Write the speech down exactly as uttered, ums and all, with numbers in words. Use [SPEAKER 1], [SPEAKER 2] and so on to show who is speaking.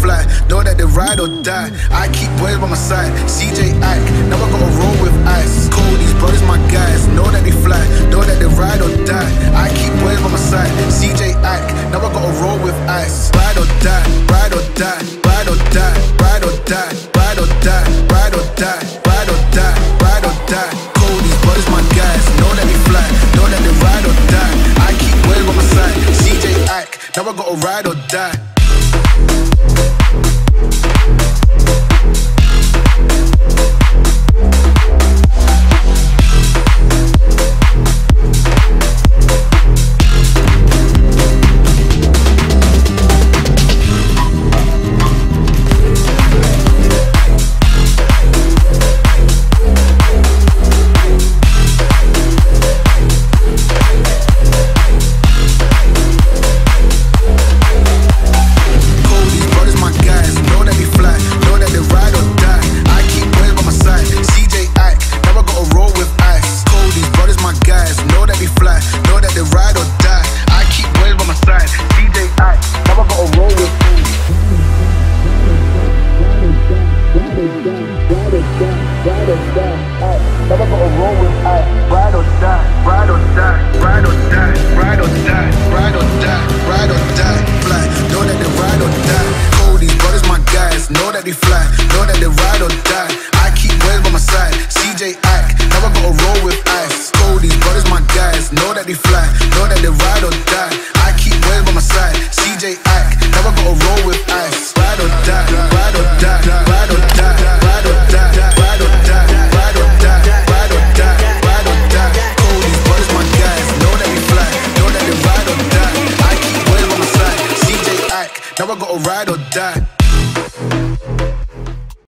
[SPEAKER 1] fly, know that they ride or die. I keep boys by my side, C J Ike, now I gotta roll with ice. Cold, these brothers my guys, know that they fly, know that they ride or die. I keep boys by my side, C J Ike, now I gotta roll with ice. Ride or die, ride or die, ride or die, ride or die, ride or die, ride or die, ride or die, ride or die. Cold, these brothers my guys, know that they fly, know that they ride or die. I keep boys by my side, C J Ike, now I gotta ride or die. Now I gotta ride or die.